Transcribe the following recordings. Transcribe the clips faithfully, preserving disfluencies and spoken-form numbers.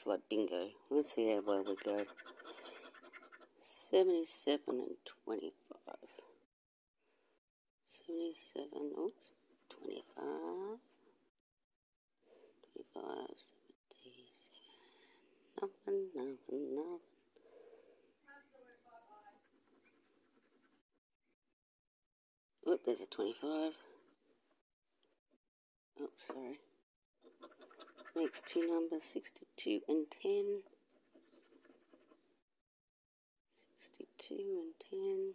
like bingo. Let's see how well we go. seventy-seven and twenty-five. seventy-seven, oops, twenty-five. twenty-five, seventy-seven. Nothing, nothing, nothing. Oop, there's a twenty-five. Oh, sorry. Makes two numbers, sixty-two and ten. sixty-two and ten.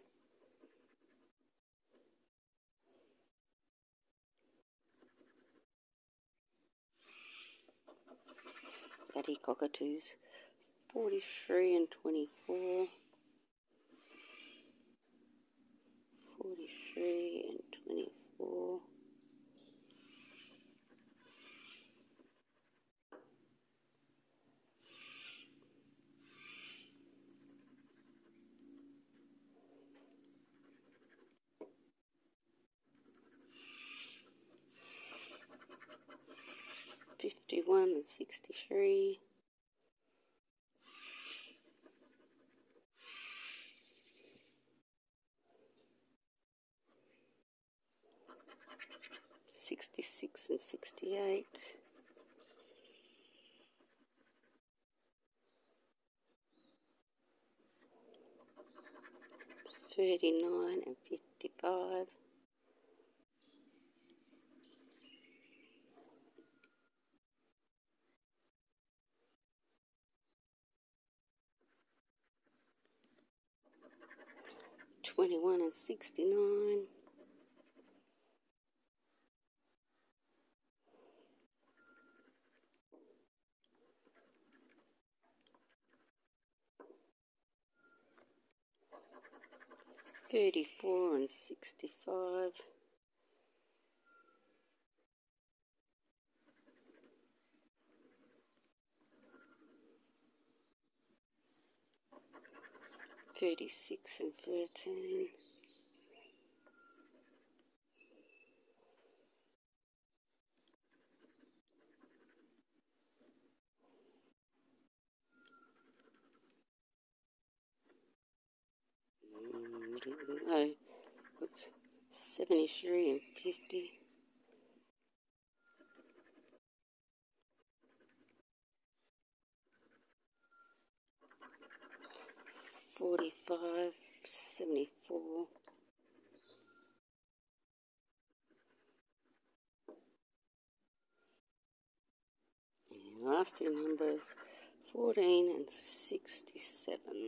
Bloody cockatoos. forty-three and twenty-four. forty-three and twenty-four. fifty-one and sixty-three. sixty-six and sixty-eight. thirty-nine and fifty-five. twenty-one and sixty-nine. thirty-four and sixty-five. thirty-six and thirteen. No, oops, seventy-three and fifty. forty-five, seventy-four. And last two numbers, fourteen and sixty-seven.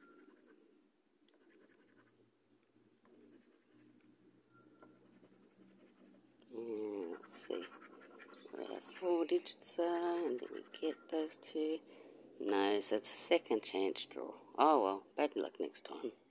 And let's see what our four digits are, and then we get those two. No, so it's a second chance draw. Oh well, bad luck next time.